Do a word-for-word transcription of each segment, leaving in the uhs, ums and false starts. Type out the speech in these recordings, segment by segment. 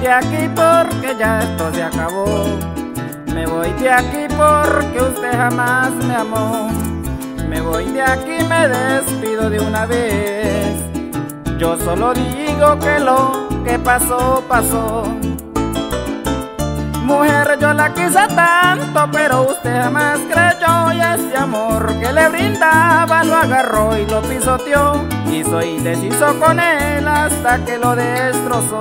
de aquí porque ya esto se acabó. Me voy de aquí porque usted jamás me amó. Me voy de aquí, me despido de una vez. Yo solo digo que lo que pasó, pasó. Mujer, yo la quise tanto, pero usted jamás creyó. Y ese amor que le brindaba lo agarró y lo pisoteó. Y soy deshizo con él hasta que lo destrozó.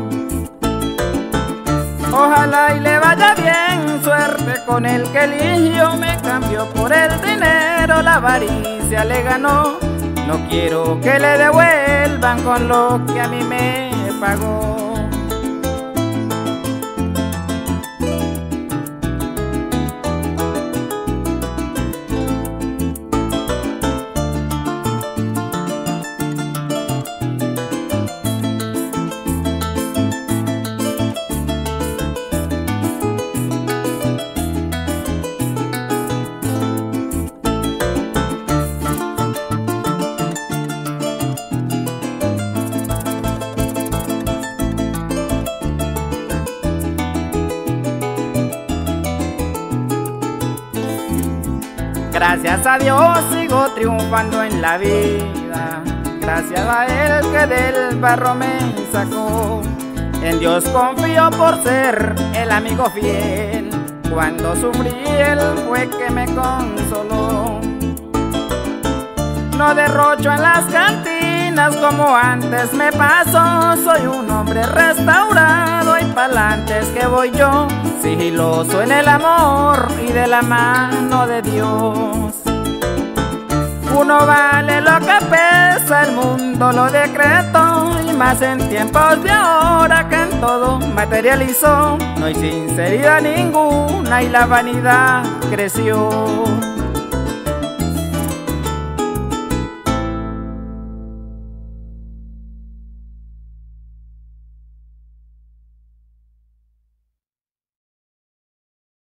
Ojalá y le vaya bien, suerte con el que eligió. Me cambió por el dinero, la avaricia le ganó. No quiero que le devuelvan con lo que a mí me pagó. Gracias a Dios sigo triunfando en la vida, gracias a Él que del barro me sacó. En Dios confío por ser el amigo fiel, cuando sufrí Él fue que me consoló. No derrocho en las cantinas como antes me pasó, soy un hombre restaurado y pa'lante es que voy yo, sigiloso en el amor y de la mano de Dios. Uno vale lo que pesa, el mundo lo decretó, y más en tiempos de ahora que en todo materializó. No hay sinceridad ninguna y la vanidad creció.